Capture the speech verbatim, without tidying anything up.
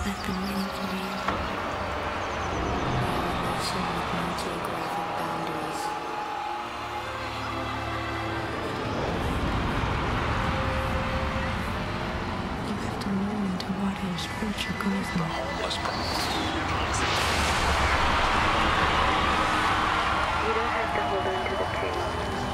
I've been waiting for you. A nation with no geographic boundaries. You have to learn to wattage what you're going through. The homeless problem. You don't have to hold on to the pain.